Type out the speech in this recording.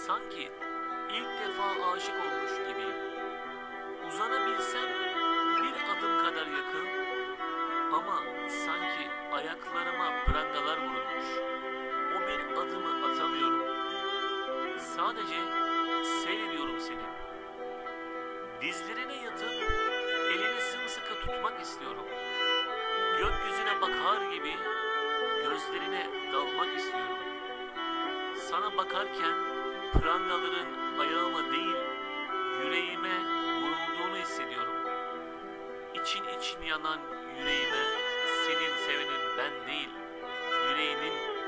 Sanki ilk defa aşık olmuş gibiyim. Uzanabilsem bir adım kadar yakın, ama sanki ayaklarıma prangalar vurulmuş. O bir adımı atamıyorum. Sadece seyrediyorum seni. Dizlerine yatıp elini sımsıkı tutmak istiyorum. Gökyüzüne bakar gibi gözlerine dalmak istiyorum. Sana bakarken prangaların ayağıma değil, yüreğime vurulduğunu hissediyorum. İçin için yanan yüreğime senin sevenin ben değil, yüreğinin